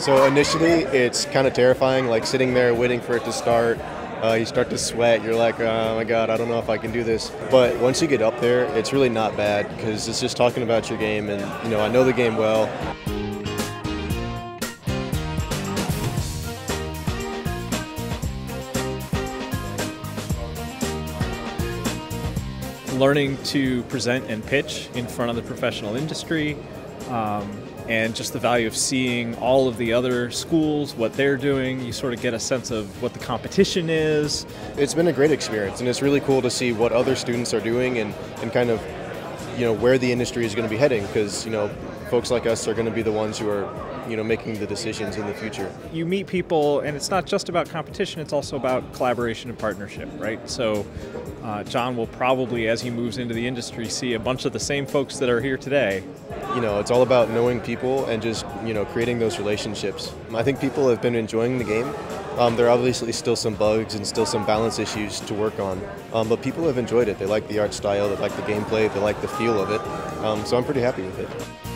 So initially, it's kind of terrifying, like sitting there waiting for it to start. You start to sweat. You're like, oh my God, I don't know if I can do this. But once you get up there, it's really not bad because it's just talking about your game, and I know the game well. Learning to present and pitch in front of the professional industry, and just the value of seeing all of the other schools, what they're doing. You sort of get a sense of what the competition is. It's been a great experience, and it's really cool to see what other students are doing and kind of where the industry is going to be heading, because folks like us are going to be the ones who are making the decisions in the future. You meet people, and it's not just about competition, it's also about collaboration and partnership, right? So John will probably, as he moves into the industry, see a bunch of the same folks that are here today. It's all about knowing people and just creating those relationships. I think people have been enjoying the game. There are obviously still some bugs and still some balance issues to work on, but people have enjoyed it. They like the art style, they like the gameplay, they like the feel of it, so I'm pretty happy with it.